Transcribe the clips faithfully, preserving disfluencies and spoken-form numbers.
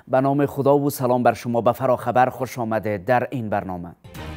به نام خدا و سلام بر شما. به فراخبر خوش آمده. در این برنامه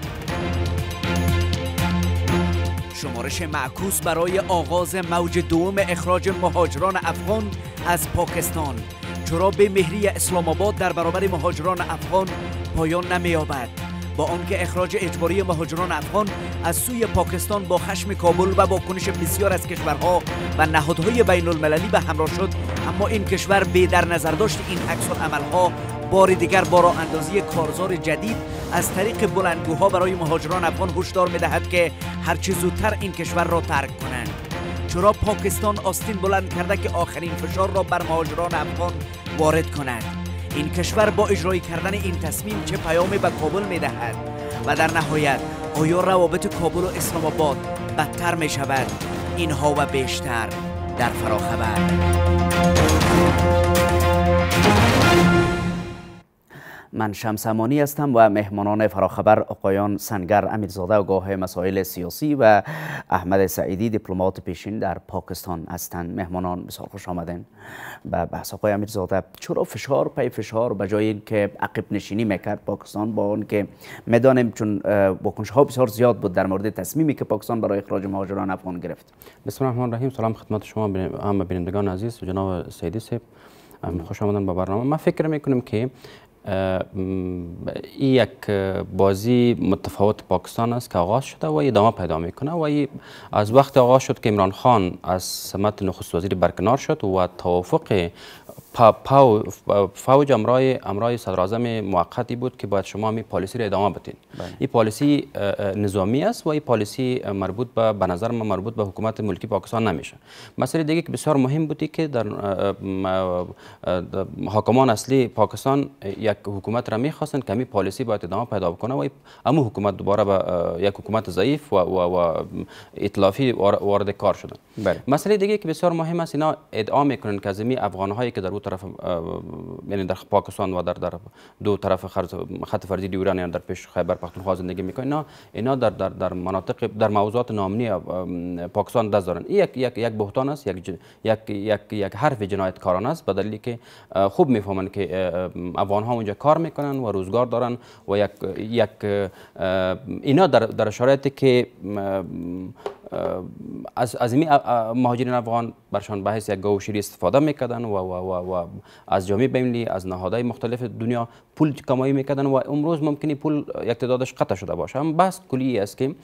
شمارش معکوس برای آغاز موج دوم اخراج مهاجران افغان از پاکستان. جراب مهری اسلام آباد در برابر مهاجران افغان پایان نمی‌یابد، با آنکه اخراج اجباری مهاجران افغان از سوی پاکستان با خشم کابل و واکنش بسیار از کشورها و نهادهای بین المللی به همراه شد، اما این کشور بی در نظر داشت این عکس‌العمل‌ها بار دیگر با راه اندازی کارزار جدید از طریق بلندگوها برای مهاجران افغان هشدار می‌دهد که هرچه زودتر این کشور را ترک کنند. چرا پاکستان آستین بلند کرده که آخرین فشار را بر مهاجران افغان وارد کند؟ این کشور با اجرای کردن این تصمیم چه پیامی به کابل می‌دهد؟ و در نهایت آیا روابط کابل و اسلام آباد بدتر می شود؟ اینها و بیشتر در فراخبر. من شمس امانی هستم و مهمانان فراخبر آقایان سنگر امیرزاده آگاه مسائل سیاسی و احمد سعیدی دیپلمات پیشین در پاکستان هستند. مهمانان بسیار خوش آمدین به بحث. آقای امیرزاده، چرا فشار پی فشار به جای اینکه عقب نشینی میکرد پاکستان، با اون که میدانیم چون واکنش ها بسیار زیاد بود در مورد تصمیمی که پاکستان برای اخراج مهاجران افغان گرفت؟ بسم الله الرحمن الرحیم. سلام خدمت شما همه بینندگان عزیز و جناب سعیدی صاحب، خوش آمدن به برنامه. ما فکر میکنم که این یک بازی متفاوت پاکستان است که آغاز شده و ادامه پیدا میکنه و از وقت آغاز شد که عمران خان از سمت نخست وزیر برکنار شد و توافق فوج امرای امرای صدراعظم موقتی بود که باید شما می پالیسی را ادامه بدین. این پالیسی نظامی است و این پالیسی مربوط به به نظر من مربوط به حکومت ملکی پاکستان نمیشه. مسئله دیگه که بسیار مهم بودی که در حاکمان اصلی پاکستان یک حکومت را میخواستن که می پالیسی باید ادامه پیدا کنه و اما حکومت دوباره به یک حکومت ضعیف و و, و ائتلافی وارد کار شدن. مسئله دیگه که بسیار مهم است، اینا ادعا میکنن که از این افغان‌هایی که در دو طرف یعنی در پاکستان و در در دو طرف خط فرضی دیوران یعنی در پیش خیبر پختونخوا زندگی میکنن، اینا اینا در در در مناطق در موضوعات نامنی پاکستان دست دارن. یک یک یک بهتان است، یک یک یک یک حرف جنایتکارانه است، به دلیلی که خوب میفهمن که افغان‌ها اونجا کار میکنن و روزگار دارن و یک یک اینا در در شرایطی که از از این مهاجرین افغان برشان به حیث یک گوشیری استفاده میکردن و و و, و از جامعه بین‌المللی از نهادهای مختلف دنیا پول کمایی میکردن و امروز ممکنه پول یک تعدادش قطع شده باشه. هم بحث کلی است که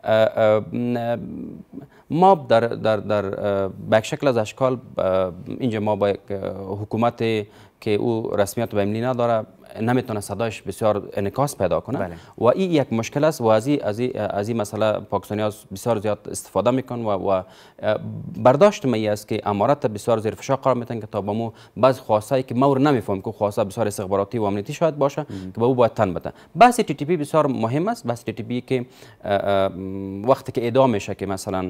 ما در در در به یک شکل از اشکال اینجا ما با یک حکومت که او رسمیت بین‌المللی نداره نمیتونه صدایش بسیار انعکاس پیدا کنه. بله. و این یک مشکل است و از این از این از این مسئله پاکستانی‌ها بسیار زیاد استفاده میکنن و و برداشت می است که امارات بسیار زیر فشار قرار میدن که تا به مو بعض خواستایی که ما رو نمیفهمیم که خواسته بسیار استخباراتی و امنیتی شاید باشه ام. که به او باید تن بده. بحث تی تی پی بسیار مهم است. بحث تی تی پی که وقتی که ادعا میشه که مثلا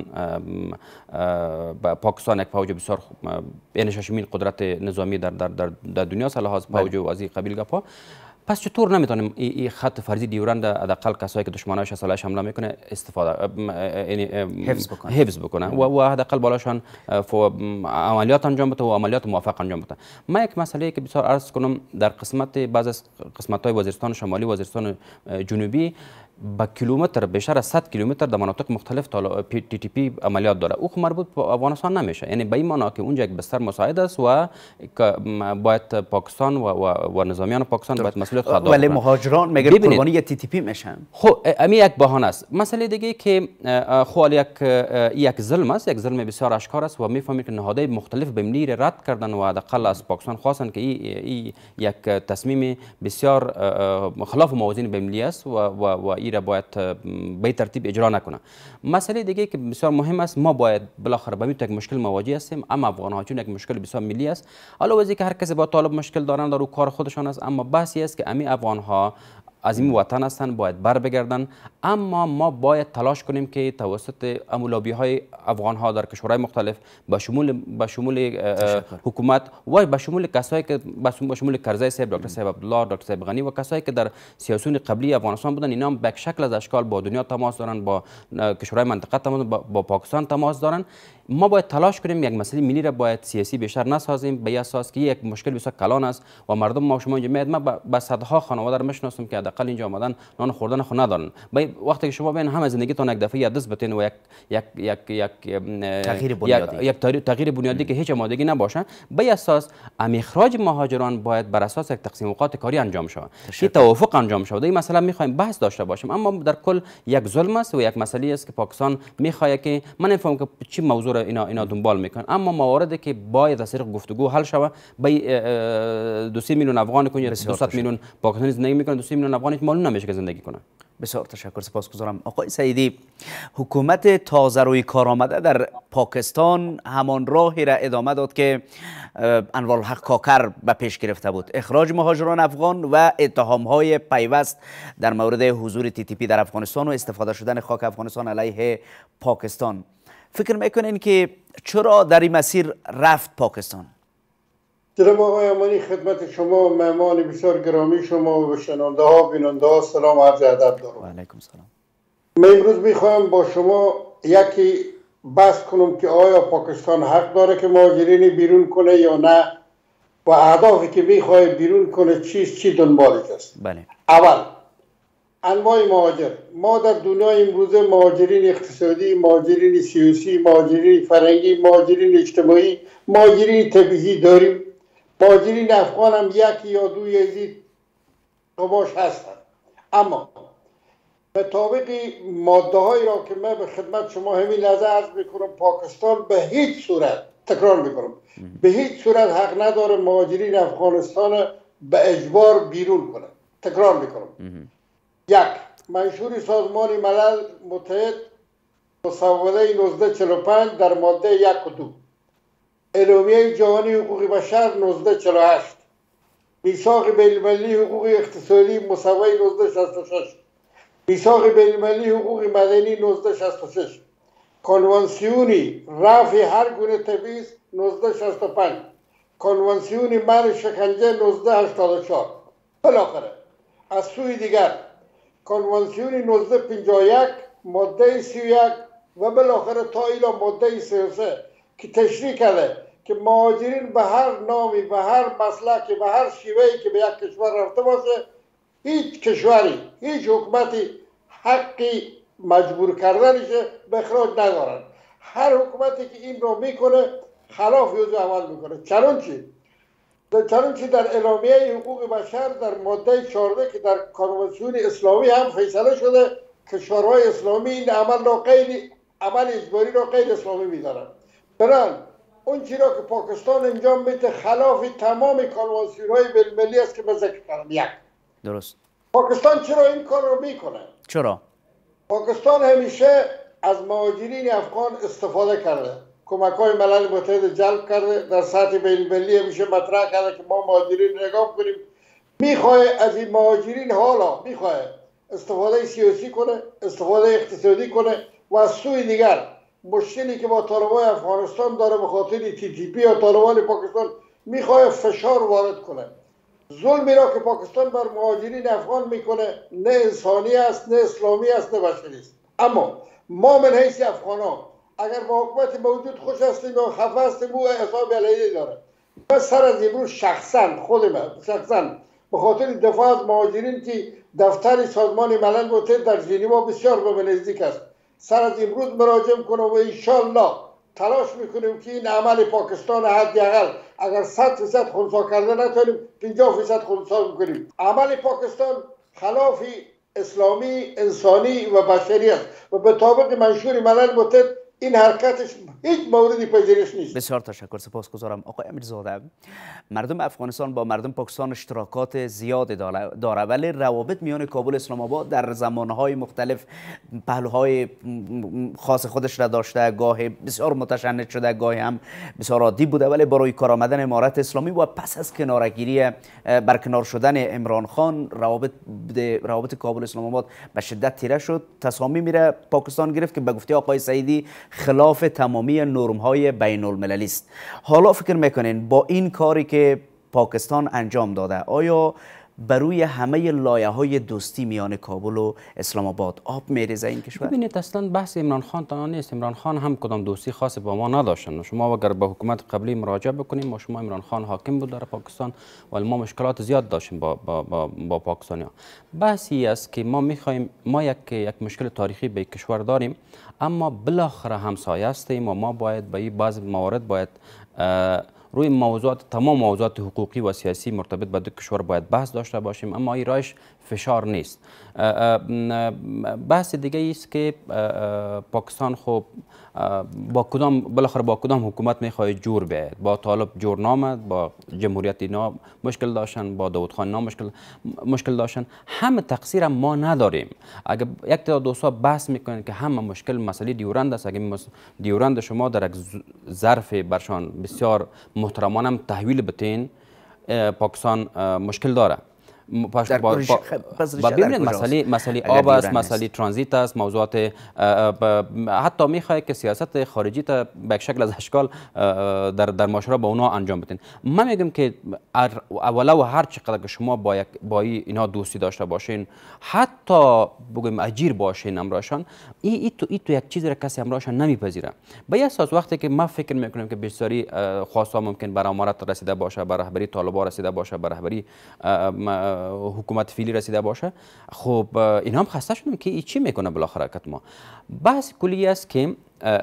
پاکستان یک فوج بسیار یعنی ششمین قدرت نظامی در در در, در دنیا است لحاظ فوج و از این قبیل گپا، پس چطور نمیتونیم این خط فرضی دیورند حداقل کسایی که دشمنایش از سلاح حمله میکنه استفاده یعنی حفظ بکنه حفظ بکنه و و حداقل بالاشان عملیات انجام بده و عملیات موفق انجام بده. ما یک مسئله که بسیار عرض کنم، در قسمت بعض از قسمت‌های وزیرستان شمالی و وزیرستان جنوبی با کیلومتر بیشتر از صد کیلومتر در مناطق مختلف تی تی پی عملیات داره. او مربوط به افغانستان نمیشه، یعنی به این معنا که اونجا یک بستر مساعد است و باید پاکستان و و, و نظامیان پاکستان باید مسئولیت خود ولی مهاجران میگن قربانی تی تی پی میشن. خب امی یک بهانه است. مسئله دیگه که خو یک یک ظلم است، یک ظلم بسیار آشکار است و میفهمید که نهادهای مختلف به ملی رد کردن و حداقل از پاکستان خواستن که این یک تصمیم بسیار خلاف موازین بین المللی است و و, و را باید به ترتیب اجرا نکنه. مسئله دیگه که بسیار مهم است، ما باید بالاخره به یک مشکل مواجه هستیم، اما افغان‌ها چون یک مشکل بسیار ملی است، حالا وزی که هر کسی با طالب مشکل دارن در کار خودشان است، اما بحثی است که امی افغان‌ها از این وطن هستند، باید بر بگردن. اما ما باید تلاش کنیم که توسط لابی های افغان ها در کشورهای مختلف به شمول به شمول حکومت و به شمول کسایی که به شمول کرزی صاحب، دکتر صاحب عبدالله، دکتر صاحب غنی و کسایی که در سیاسیون قبلی افغانستان بودن، اینا هم به شکل از اشکال با دنیا تماس دارن، با کشورهای منطقه تماس، با, با پاکستان تماس دارن. ما باید تلاش کنیم یک مسئله ملی را باید سیاسی بیشتر نسازیم، به اساس که یک مشکل بسیار کلان است و مردم ما شما اینجا میاد. ما به صدها خانواده رو میشناسم که حداقل اینجا آمدن نان خوردن خو ندارن. وقتی که شما ببین همه زندگیتون یک دفعه دست بتین و یک یک یک یک تغییر بنیادی یک تغییر بنیادی که هیچ آمادگی نباشه، به اساس اخراج مهاجران باید بر اساس یک تقسیم اوقات کاری انجام شود، که توافق انجام شود. این مسئله میخوایم بحث داشته باشیم، اما در کل یک ظلم است و یک مسئله است که پاکستان میخواد که من نفهم که چی موضوع را اینا اینا دنبال میکنن. اما مواردی که باید از طریق گفتگو حل شود، به دو میلیون افغان کنه، دویست میلیون پاکستانی زندگی میکنن، دو میلیون افغانی معلوم نمیشه که زندگی کنن. بسیار تشکر، سپاسگزارم. آقای سعیدی، حکومت تازه روی کار آمده در پاکستان همان راهی را ادامه داد که انوارالحق کاکر به پیش گرفته بود، اخراج مهاجران افغان و اتهام های پیوست در مورد حضور تی تی پی در افغانستان و استفاده شدن خاک افغانستان علیه پاکستان. فکر میکنین که چرا در این مسیر رفت پاکستان؟ جناب آقای امانی، خدمت شما مهمان بسیار گرامی شما و شنونده ها بیننده ها سلام و عرض ادب دارم. و علیکم سلام. من امروز میخواهم با شما یکی بحث کنم که آیا پاکستان حق داره که مهاجرین بیرون کنه یا نه و اهدافی که میخواد بیرون کنه چیست، چی دنبالش است. بله. اول انواع مهاجر. ما در دنیای امروزه مهاجرین اقتصادی، مهاجرین سیاسی، مهاجرین فرهنگی، مهاجرین اجتماعی، مهاجرین طبیعی داریم. مهاجرین افغان هم یکی یا دو یزید قماش هستند. اما به طابق ماده هایی را که من به خدمت شما همین لحظه عرض میکنم، پاکستان به هیچ صورت، تکرار میکنم، به هیچ صورت حق نداره مهاجرین افغانستان به اجبار بیرون کنه. تکرار میکنم. یک، منشور سازمان ملل متحد مصوبه نوزده چهل و پنج در ماده یک و دو، اعلامیه جهانی حقوق بشر نوزده چهل و هشت، میثاق بین‌المللی حقوق اقتصادی مصوبه نوزده شصت و شش، میثاق بین‌المللی حقوق مدنی نوزده شصت و شش، کنوانسیونی رفع هر گونه تبعیض نوزده شصت و پنج، کنوانسیون منع شکنجه نوزده هشتاد و چهار. بالاخره از سوی دیگر کنوانسیون نوزده پنجاه و یک ماده سی و یک و بالاخره تا ایلا ماده سی و سه که تشریح کرده که مهاجرین به هر نامی، به هر مسلکی، به هر شیوهی که به یک کشور رفته باشه، هیچ کشوری، هیچ حکومتی حقی مجبور کردنش به اخراج ندارن. هر حکومتی که این رو میکنه خلاف یوزو عمل میکنه. چنانچه چنانچه در اعلامیه حقوق بشر در ماده چهارده که در کنوانسیون اسلامی هم فیصله شده، کشورهای اسلامی این عمل را غیر عمل اجباری را غیر اسلامی میدارن. بران اون چیزی را که پاکستان انجام میده خلاف تمام کنوانسیون های بین‌المللی است که من ذکر کردم. یک، درست. پاکستان چرا این کار رو میکنه؟ چرا؟ پاکستان همیشه از مهاجرین افغان استفاده کرده، کمک های ملل متحد جلب کرده، در سطح بین‌المللی همیشه مطرح کرده که ما مهاجرین نگاه کنیم. میخواه از این مهاجرین حالا میخواه استفاده سیاسی کنه، استفاده اقتصادی کنه و از سوی دیگر مشکلی که با طالبان افغانستان داره به خاطر تی تی پی یا طالبان پاکستان میخواه فشار وارد کنه. ظلمی را که پاکستان بر مهاجرین افغان میکنه نه انسانی است، نه اسلامی است، نه بشری است. اما ما من حیث افغان ها اگر با حکومت موجود خوش هستیم و خفه هستیم او حساب علیه داره. من سر از امروز شخصا خود من شخصا به خاطر دفاع از مهاجرین که دفتر سازمان ملل متحد در ژنو بسیار به من نزدیک است، سر از امروز مراجعه کنم و انشالله تلاش میکنیم که این عمل پاکستان حداقل اگر صد فیصد خنثی کرده نتونیم پنجاه فیصد خنثی میکنیم. عمل پاکستان خلاف اسلامی، انسانی و بشری است و به طابق منشور ملل متحد این حرکتش هیچ موردی پذیرش نیست. بسیار تشکر، سپاسگزارم. آقای امیرزاده، مردم افغانستان با مردم پاکستان اشتراکات زیادی داره، ولی روابط میان کابل و اسلام آباد در زمانهای مختلف پهلوهای خاص خودش را داشته، گاهی بسیار متشنج شده، گاهی هم بسیار عادی بوده، ولی برای کار آمدن امارت اسلامی و پس از کنارگیری برکنار شدن عمران خان روابط روابط کابل و اسلام آباد به شدت تیره شد. تصامیم میره پاکستان گرفت که به گفته آقای سعیدی خلاف تمامی نرم های بین المللی است. حالا فکر میکنین با این کاری که پاکستان انجام داده آیا بروی همه لایه های دوستی میان کابل و اسلام آباد آب میریزه این کشور؟ ببینید اصلا بحث عمران خان تنها نیست. عمران خان هم کدام دوستی خاصی با ما نداشتن. شما اگر به حکومت قبلی مراجعه بکنیم، ما شما عمران خان حاکم بود در پاکستان ولی ما مشکلات زیاد داشتیم با با با, با پاکستانیان. بحثی است که ما میخوایم، ما یک یک مشکل تاریخی به کشور داریم، اما بالاخره همسایه هستیم و ما باید به این بعض موارد باید روی موضوعات تمام موضوعات حقوقی و سیاسی مرتبط به دو کشور باید بحث داشته باشیم، اما این راهش فشار نیست. بحث دیگه است که پاکستان خب با کدام بالاخره با کدام حکومت میخواد جور بیاید. با طالب جور نامد، با جمهوریت اینا مشکل داشتن، با داود خان اینا مشکل مشکل داشتن. همه تقصیر ما نداریم. اگر یک تا دوستا بحث میکنن که همه مشکل مسئله دیورند است، اگر دیورند شما در یک ظرف برشان بسیار محترمانه تحویل بتین، پاکستان مشکل داره. در با با ببینید مسئله مسئله آب است، مسئله ترانزیت است، موضوعات حتی میخواد که سیاست خارجی تا به شکل از اشکال در در معاشره با اونا انجام بدین. من میگم که اولا و هر چقدر که شما با یک با اینا دوستی داشته باشین، حتی بگیم اجیر باشین امراشان، این ای تو ای تو یک چیزی را کسی امراشان نمیپذیره. به اساس وقتی که ما فکر میکنیم که بسیاری خواسته ممکن بر امارت رسیده باشه، بر رهبری طالبان رسیده باشه، بر رهبری حکومت فعلی رسیده باشه، خب اینا هم خسته شدیم که ای چی میکنه بالاخره کت ما. بحث کلی است که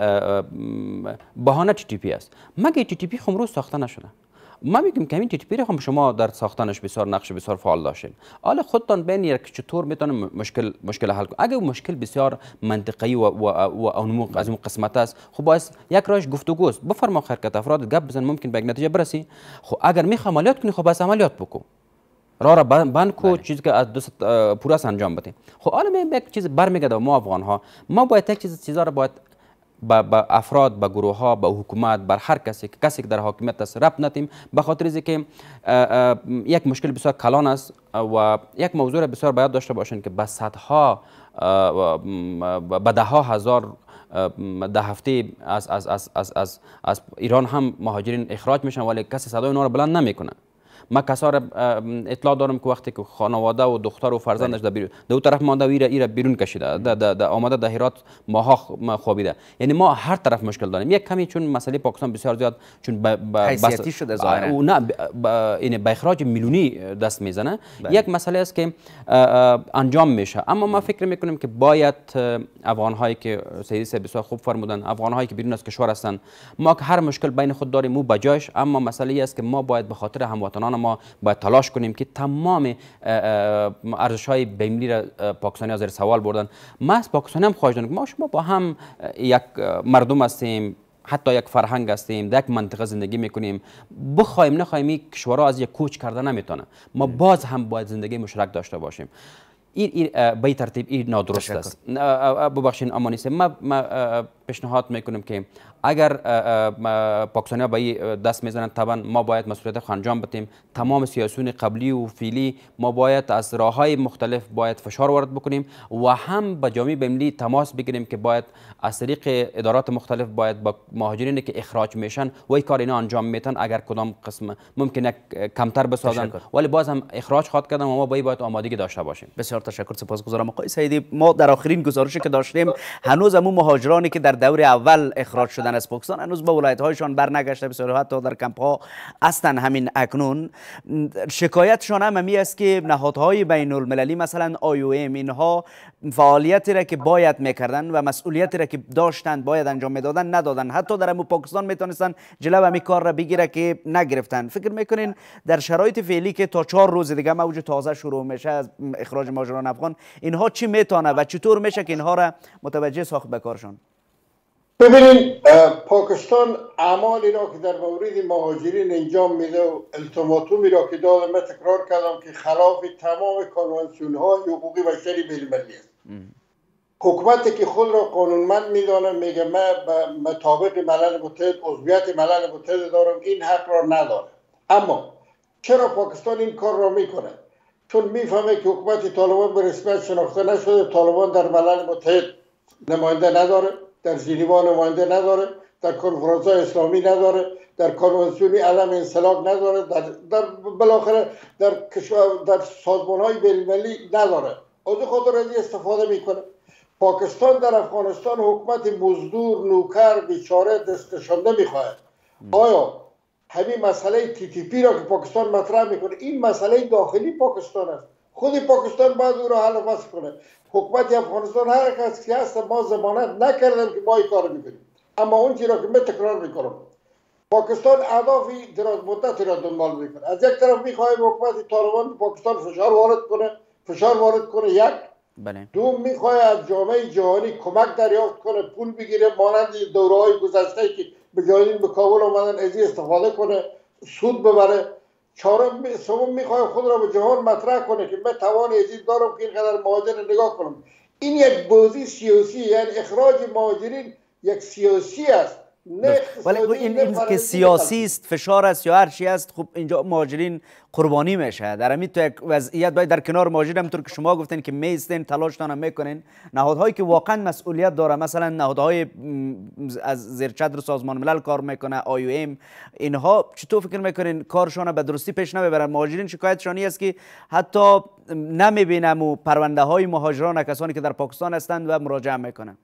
بهانه تی تی پی است. مگه تی تی پی خمروز ساخته نشده؟ ما میگیم که این تی تی پی را هم شما در ساختنش بسیار نقش بسیار فعال داشتین. حالا خودتان ببینید که چطور میتونه مشکل مشکل حل کنه. اگه مشکل بسیار منطقی و و و از اون قسمت است، خب باعث یک راهش گفتگو است. بفرما خیر که افراد گپ بزن، ممکن به یک نتیجه برسی. خب اگر میخوای عملیات کنی، خب بس عملیات بکن. راه را بند کو، چیزی که از دست پوراس انجام بده. خب حالا من یک چیز برمیگرده ما افغان ها، ما باید یک چیز چیزا را باید با افراد، با گروه ها، با حکومت، بر هر کسی که کسی که در حاکمیت است ربط ندیم، به خاطر اینکه یک مشکل بسیار کلان است و یک موضوع بسیار باید داشته باشین که به صدها به ده ها هزار ده هفته از از از از از از ایران هم مهاجرین اخراج میشن ولی کسی صدای اونا را بلند نمیکنه. ما کسا را اطلاع دارم که وقتی که خانواده و دختر و فرزندش در بیرون دو طرف مانده و ایره ایره بیرون کشیده، د د آمده در هرات ماها خوابیده. یعنی ما هر طرف مشکل داریم. یک کمی چون مسئله پاکستان بسیار زیاد چون حیثیتی شده ظاهرا او نه این به اخراج میلیونی دست میزنه. یک مسئله است که انجام میشه، اما ما فکر میکنیم که باید افغان هایی که سیدی بسیار خوب فرمودن، افغان هایی که بیرون از کشور هستند، ما که هر مشکل بین خود داریم او بجاش، اما مسئله است که ما باید به خاطر هموطنان ما باید تلاش کنیم که تمام ارزش های بین‌المللی را پاکستانی زیر سوال بردن. ما از پاکستانی هم خواهش دارم که ما شما با هم یک مردم هستیم، حتی یک فرهنگ هستیم، در یک منطقه زندگی میکنیم، بخوایم نخوایم این کشورها از یک کوچ کرده نمیتونه. ما باز هم باید زندگی مشترک داشته باشیم. این این به این ترتیب این نادرست است. ببخشید امانی سه ما, ما پیشنهاد میکنیم که اگر پاکستانی‌ها به دست میزنن، طبعا ما باید مسئولیت خود انجام بدیم. تمام سیاسیون قبلی و فعلی ما باید از راه‌های مختلف باید فشار وارد بکنیم و هم با جامعه بین‌المللی تماس بگیریم که باید از طریق ادارات مختلف باید با مهاجرینی که اخراج میشن و این کار اینا انجام میتن، اگر کدام قسم ممکنه کمتر بسازن ولی باز هم اخراج خواهد کردن و ما باید آمادگی داشته باشیم. بسیار تشکر، سپاسگزارم آقای سعیدی. ما در آخرین گزارشی که داشتیم هنوز همون مهاجرانی که در دور اول اخراج شدن از پاکستان هنوز به ولایت‌هایشان برنگشته، بسیار حتی در کمپ‌ها هستند. همین اکنون شکایتشان هم همی است که نهادهای بین المللی مثلا آی او ام اینها فعالیتی را که باید میکردن و مسئولیتی را که داشتند باید انجام میدادن ندادن. حتی در همون پاکستان میتونستن جلو همین کار را بگیره که نگرفتن. فکر میکنین در شرایط فعلی که تا چهار روز دیگه موج تازه شروع میشه از اخراج مهاجران افغان، اینها چی میتونه و چطور میشه که اینها را متوجه ساخت به کارشان؟ ببینید پاکستان اعمالی را که در مورد مهاجرین انجام میده و التیماتومی را که داده، من تکرار کردم که خلاف تمام کنوانسیون های حقوقی بشری بین‌المللی است. حکومتی که خود را قانونمند میدانه میگه من به مطابق ملل متحد عضویت ملل متحد دارم، این حق را نداره. اما چرا پاکستان این کار را میکنه؟ چون میفهمه که حکومت طالبان به رسمیت شناخته نشده. طالبان در ملل متحد نماینده نداره، در ژنوا نماینده نداره، در کنفرانس های اسلامی نداره، در کنوانسیون عدم انسلاک نداره، در, در بالاخره در کشور در سازمان های بین‌المللی نداره. از خاطر از استفاده میکنه. پاکستان در افغانستان حکومت مزدور، نوکر، بیچاره، دستشانده میخواهد. آیا همین مسئله تی تی پی را که پاکستان مطرح میکنه، این مسئله داخلی پاکستان است. خود پاکستان باید او را حل و فصل کنه. حکومت افغانستان هر کسی که هست ما ضمانت نکردم که ما این کار میکنیم. اما اون چیزی را که من تکرار میکنم، پاکستان اهدافی دراز مدت را دنبال میکنه. از یک طرف میخواهیم حکومت طالبان پاکستان فشار وارد کنه، فشار وارد کنه یک. بله. دوم میخواد از جامعه جهانی کمک دریافت کنه، پول بگیره، مانند دوره‌های گذشته که مجاهدین به کابل آمدن از استفاده کنه، سود ببره. چهارم سوم میخواد خود را به جهان مطرح کنه که من توان ازید دارم که اینقدر مهاجر نگاه کنم. این یک بازی سیاسی، یعنی اخراج مهاجرین یک سیاسی است. ولی این این که سیاسی است، فشار است یا هر چی است، خب اینجا مهاجرین قربانی میشه. در همین تو یک وضعیت باید در کنار مهاجرین، همونطور که شما گفتین که میستین، تلاشتان هم میکنین. نهادهایی که واقعا مسئولیت داره، مثلا نهادهای از زیر چتر سازمان ملل کار میکنه، آی او ام، اینها چطور فکر میکنین کارشون به درستی پیش نمیبرن؟ مهاجرین شکایتشانی است که حتی نمیبینم و پرونده های مهاجران کسانی که در پاکستان هستند و مراجعه میکنن.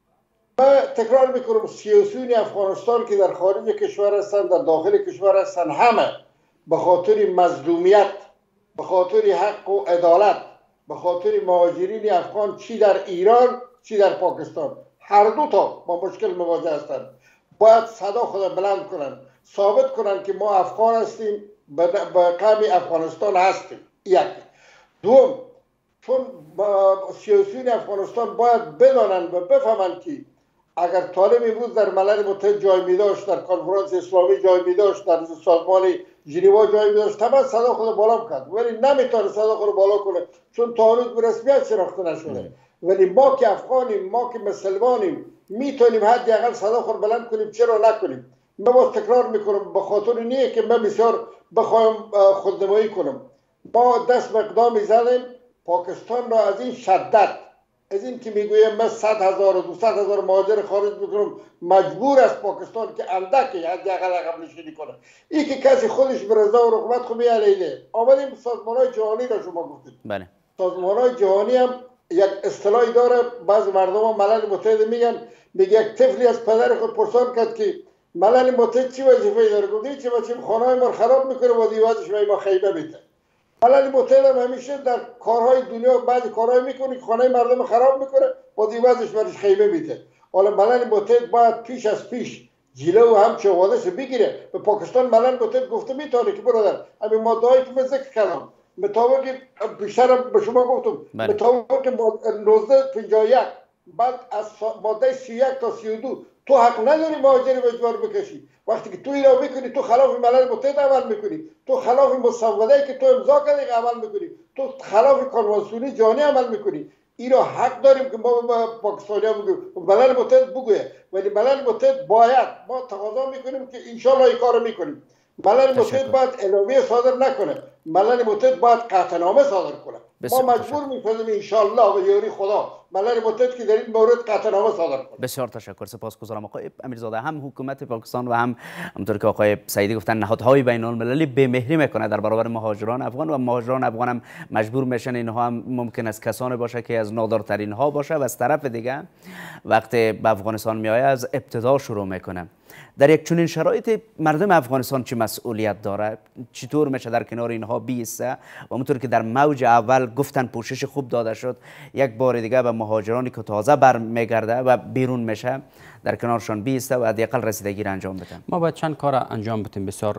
من تکرار میکنم سیاسیون افغانستان که در خارج کشور هستند، در داخل کشور هستند، همه به خاطر مظلومیت، به خاطر حق و عدالت، به خاطر مهاجرین افغان، چی در ایران چی در پاکستان، هر دو تا با مشکل مواجه هستند. باید صدا خود بلند کنند، ثابت کنند که ما افغان هستیم، به قوم افغانستان هستیم. یک. دوم، چون سیاسیون افغانستان باید بدانند و بفهمند که اگر طالب امروز در ملل متحد جای می داشت، در کنفرانس اسلامی جای می داشت، در سازمان ژنوا جای می داشت، طبعا صدا خود بالا کرد، ولی نمیتونه صدا خود بالا کنه چون تا هنوز به رسمیت شناخته نشده. ولی ما که افغانیم، ما که مسلمانیم، میتونیم حداقل صدا خود بلند کنیم. چرا نکنیم؟ من باز تکرار میکنم، به خاطر نیه که من بسیار بخوایم خودنمایی کنم. ما دست به اقدامی زدیم پاکستان را از این شدت، از این که میگویم من صد هزار و دوصد هزار مهاجر خارج میکنم، مجبور است پاکستان که اندکی حداقل عقب نشینی کنه. این که کسی خودش به رضا و رغبت خوبی علیه. آمدیم سازمان های جهانی را شما گفتید. بله. سازمان های جهانی هم یک اصطلاحی داره، بعض مردم هم ملل متحد میگن، میگه یک طفلی از پدر خود پرسان کرد که ملل متحد چی وظیفه‌ای داره؟ گفت چه بچه خانه‌های ما خراب میکنه و دیوازش ما خیمه میده. ملل متحد هم همیشه در کارهای دنیا بعضی کارهای میکنه که خانه مردم خراب میکنه و دیوازش برش خیمه میده. حالا ملل متحد باید پیش از پیش جلو هم چوادش بگیره. به پاکستان ملل متحد گفته میتونه که برادر همین ماده‌ای که من ذکر کردم، مطابق بیشتر به شما گفتم، مطابق نوزده پنجاه و یک، بعد از ماده سی و یک تا سی و دو تو حق نداری مهاجر به اجبار بکشی. وقتی که تو اینا میکنی، تو خلاف ملل متحد عمل میکنی، تو خلاف مسوده‌ای که تو امضا کردی عمل میکنی، تو خلاف کنوانسیون جهانی عمل میکنی. اینا حق داریم که ما به پاکستانی‌ها بگویم، ملل متحد بگویه، ولی ملل متحد باید، ما تقاضا میکنیم که انشالله این کارو میکنیم. ملل متحد باید اعلامیه صادر نکنه، ملل متحد باید قطعنامه صادر کنه. ما مجبور می‌شدیم انشالله به یاری خدا ملل متحد که در این مورد قطعنامه صادر کنه. بسیار تشکر، سپاسگزارم آقای امیرزاده. هم حکومت پاکستان و هم همونطور که آقای سعیدی گفتن نهادهای بین المللی بهمهری میکنه در برابر مهاجران افغان و مهاجران افغان هم مجبور میشن. اینها هم ممکن است کسانی باشه که از نادارترین ها باشه و از طرف دیگه وقتی به افغانستان میآید از ابتدا شروع میکنه. در یک چنین شرایط مردم افغانستان چه مسئولیت داره؟ چطور میشه در کنار اینها بیسته؟ و همونطور که در موج اول گفتن پوشش خوب داده شد، یک بار دیگه به مهاجرانی که تازه برمیگرده و بیرون میشه در کنارشان بیسته و حداقل رسیدگی را انجام بده. ما باید چند کار انجام بدیم بسیار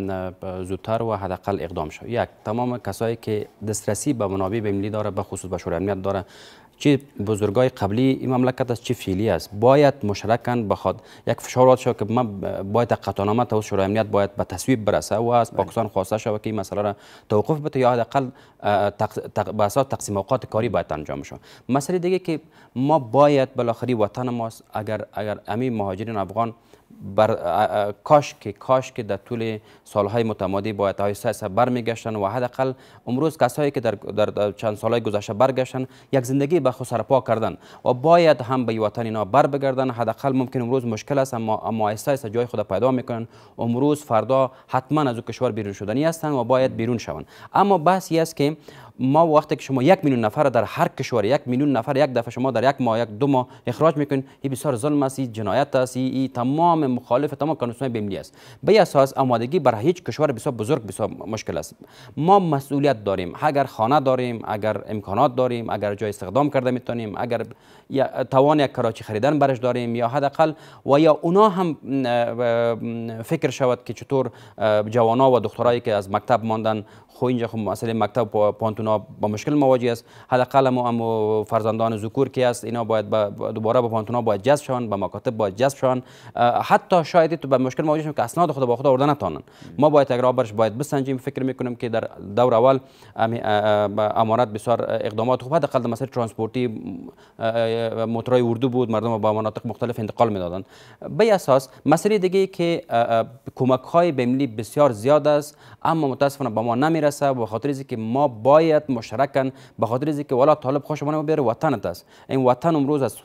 زودتر و حداقل اقدام شد. یک، تمام کسایی که دسترسی به منابع بین‌المللی داره، به خصوص به شورای امنیت داره، چه بزرگای قبلی این مملکت است چه فعلی است باید مشترکاً بخواد یک فشارات شد که ما باید قطعنامه توسط شورای امنیت باید به تصویب برسه و از پاکستان خواسته شود که این مسئله را توقف بده یا حداقل به اساس تقسیم اوقات کاری باید انجام شود. مسئله دیگه که ما باید بالاخره وطن ماست، اگر اگر همین مهاجرین افغان بر کاش که کاش که در طول سالهای متمادی باید آهسته آهسته برمیگشتن و حداقل امروز کسایی که در, در چند سالهای گذشته برگشتن یک زندگی به خود سرپا کردن و باید هم به وطن اینا بر بگردن. حداقل ممکن امروز مشکل است اما اما آهسته آهسته جای خود پیدا میکنن. امروز فردا حتما از او کشور بیرون شدنی هستند و باید بیرون شوند. اما بحثی است که ما وقتی که شما یک میلیون نفر در هر کشور یک میلیون نفر یک دفعه شما در یک ماه یک دو ماه اخراج میکنین، این بسیار ظلم است، جنایت است، این تمام مخالف تمام قانون‌های بین المللی است. به اساس آمادگی برای هیچ کشور بسیار بزرگ بسیار مشکل است. ما مسئولیت داریم، اگر خانه داریم، اگر امکانات داریم، اگر جای استخدام کرده میتونیم، اگر توان یک کراچی خریدن برش داریم یا حداقل و یا اونا هم فکر شود که چطور جوانا و دخترایی که از مکتب ماندن خو اینجا خب مسئله مکتب و پانتونا با مشکل مواجه است. حداقل هم فرزندان ذکور که است اینا باید دوباره به پانتونا باید جذب شوند، به مکاتب باید جذب شوند. حتی شاید تو به مشکل مواجه شوند که اسناد خود با خود آورده نتونن. ما باید اگر برش باید بسنجیم. فکر میکنم که در دور اول امارات بسیار اقدامات خوب حداقل در مسئله ترانسپورتی موتورای اردو بود، مردم با مناطق مختلف انتقال میدادند. به اساس مسئله دیگه که کمک های بین المللی بسیار زیاد است اما متاسفانه با ما نمیرسه به خاطر اینکه ما باید مشترکاً به خاطر اینکه والا طالب خوشمون بیاره وطنت است. این وطن امروز از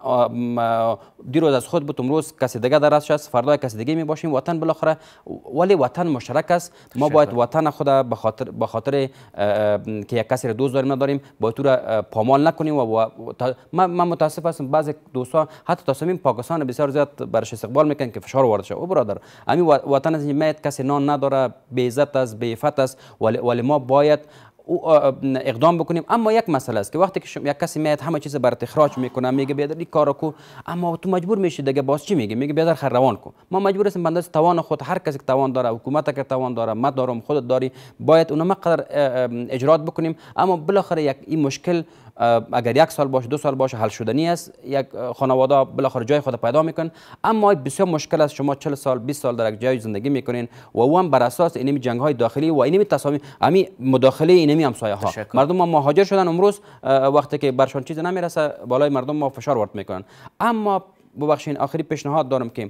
دیروز از خود بود، امروز کسی دیگه در است، فردا کسی دیگه می باشیم. وطن بالاخره ولی وطن مشترک است. ما باید وطن خود به خاطر به خاطر که یک کسی را دوست داریم نداریم باید تو را پامال نکنیم. و من متاسف هستم بعضی دوستا حتی تصمیم پاکستان بسیار زیاد برش استقبال میکنن که فشار وارد شه. او برادر همین وطن از میاد کسی نان نداره، بی عزت است، بی عفت است، ولی ما باید اقدام بکنیم. اما یک مسئله است که وقتی که یک کسی میاد همه چیز برات اخراج میکنه، میگه بیادر این کارو کو، اما تو مجبور میشی دیگه. باز چی میگه؟ میگه بیادر خیر روان کو. ما مجبور هستیم بنده توان خود، هر کسی که توان داره، حکومت که توان داره، ما دارم، خودت داری، باید اونم مقدار اجرات بکنیم. اما بالاخره یک این مشکل اگر یک سال باشه، دو سال باشه، حل شدنی است. یک خانواده بالاخره جای خود پیدا میکنن. اما بسیار مشکل است شما چهل سال بیست سال در یک جای زندگی میکنین و اون بر اساس اینمی جنگ های داخلی و اینمی تصامیم امی مداخله اینمی همسایه ها مردم ما مهاجر شدن. امروز وقتی که برشان چیز نمیرسه بالای مردم ما فشار وارد میکنن. اما ببخشید آخری پیشنهاد دارم که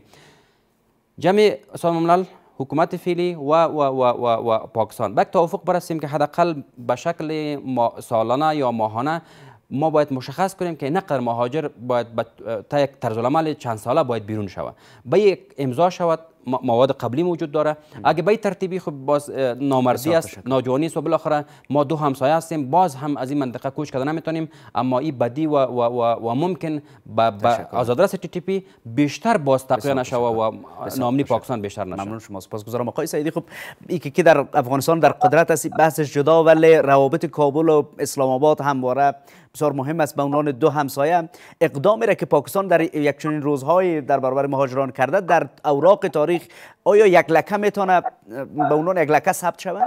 جمع سازمان ملل، حکومت فعلی و و و و, و پاکستان به توافق برسیم که حداقل به شکل سالانه یا ماهانه ما باید مشخص کنیم که نقدر مهاجر باید تا یک طرز العمل چند ساله باید بیرون شود، به یک امضا شود. مواد قبلی موجود داره. اگه به این ترتیبی خب باز نامردی است، ناجوانی است و بالاخره ما دو همسایه هستیم، باز هم از این منطقه کوچ کردن نمیتونیم. اما این بدی و و و, و ممکن به آزادرس تی تی پی بیشتر باز تقویه نشه و نامنی پاکستان بیشتر نشه. ممنون شما، سپاسگزارم آقای سعیدی. خب این که در افغانستان در قدرت است بحثش جدا، ولی روابط کابل و اسلام آباد همواره بسیار مهم است. به عنوان دو همسایه اقدامی را که پاکستان در یک چنین روزهای در برابر مهاجران کرده در اوراق تاریخ آیا یک لکه میتونه به عنوان یک لکه ثبت شود؟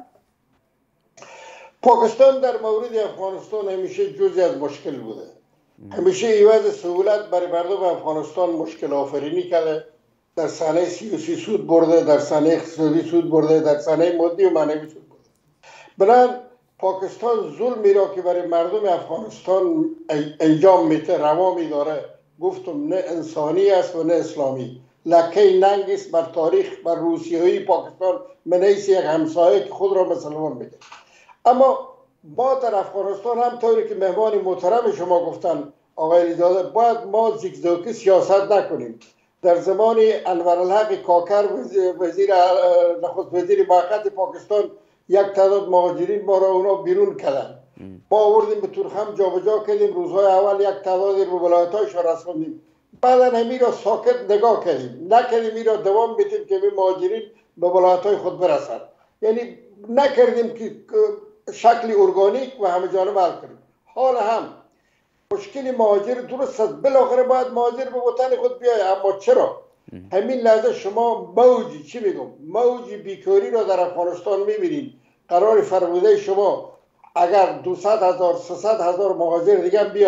پاکستان در مورد افغانستان همیشه جزئی از مشکل بوده. همیشه ایواز سهولت برای مردم افغانستان مشکل آفرینی کرده. در صحنه سیاسی سود برده، در صحنه اقتصادی سود برده، در صحنه مادی و معنوی سود برده. بنابراین پاکستان ظلمی را که برای مردم افغانستان انجام میده روا میداره، گفتم نه انسانی است و نه اسلامی. لکه ننگ است بر تاریخ، بر روسیه‌ای پاکستان من حیث یک همسایه که خود را مسلمان میگه. اما ما در افغانستان هم طوری که مهمان محترم شما گفتن آقای لیداده، باید ما زیگزاگی سیاست نکنیم. در زمان انورالحق کاکر وزیر نخست وزیر موقت پاکستان یک تعداد مهاجرین ما را اونا بیرون کردن. ما آوردیم به تورخم جابجا کردیم. روزهای اول یک تعدادی رو ولایت‌هایش را رساندیم. بعدا همی را ساکت نگاه کردیم، نکردیم این را دوام بدیم که این مهاجرین به ولایت‌های خود برسند. یعنی نکردیم که شکل ارگانیک و همه جانبه حل کنیم. حال هم مشکل مهاجر درست است، بالاخره باید مهاجر به وطن خود بیاید. اما چرا؟ همین لحظه شما موجی چی میگم موجی بیکاری را در افغانستان میبینید. قرار فرموده شما اگر دویست هزار سیصد هزار مهاجر دیگه بیاید،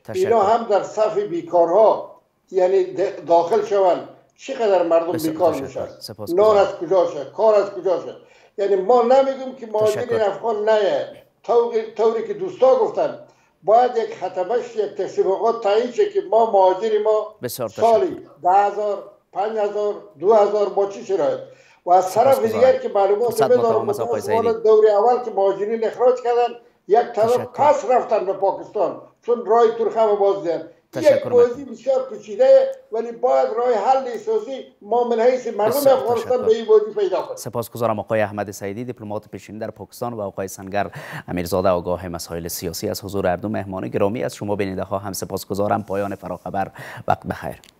اینا هم در صف بیکارها یعنی داخل شوند. چقدر مردم بیکار میشن، نان از کجا شد، کار از کجا شد. یعنی ما نمیگیم که مهاجرین افغان نه، طوری که دوستا گفتن باید یک خطبش یک تشویقات تعیین شه که ما مهاجری ما سالی ده هزار پنج هزار دو هزار با چی شرایط. و از طرف دیگر که معلومات بدارم متاسفانه دوری اول که مهاجرین اخراج کردن یک طرف پس رفتن به پاکستان چون رای ترخم باز دیدن. یک بازی بسیار پیچیده ولی باید راه حل سازی ما من حیث مردم افغانستان به این بازی پیدا کنیم. سپاسگزارم آقای احمد سعیدی، دیپلمات پیشین در پاکستان، و آقای سنگر امیرزاده، آگاه مسائل سیاسی. از حضور هر دو مهمان گرامی از شما بیننده ها هم سپاسگزارم. پایان فراخبر، وقت بخیر.